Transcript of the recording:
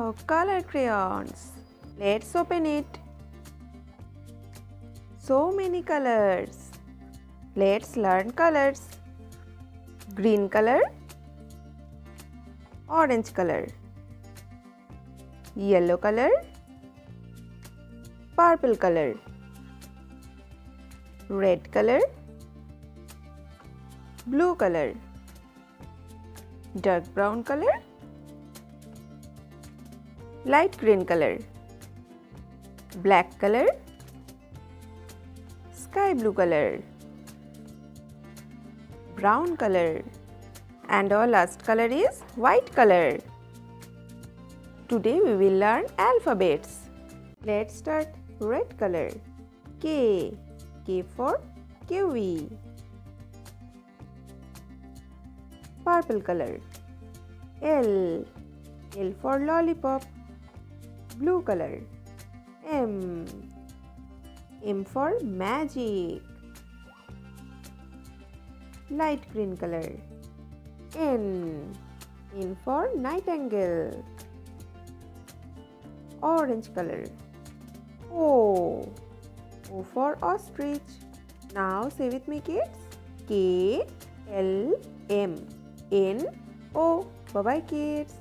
Wow, color crayons. Let's open it. So many colors. Let's learn colors. Green color, orange color, yellow color, purple color, red color, blue color, dark brown color, light green color, black color, sky blue color, brown color, and our last color is white color. Today we will learn alphabets. Let's start. Red color. K. K for kiwi. Purple color. L. L for lollipop. Blue color. M. M for magic. Light green color. N. N for nightingale. Orange color. O. O for ostrich. Now say with me, kids. K L M N O. Bye bye, kids.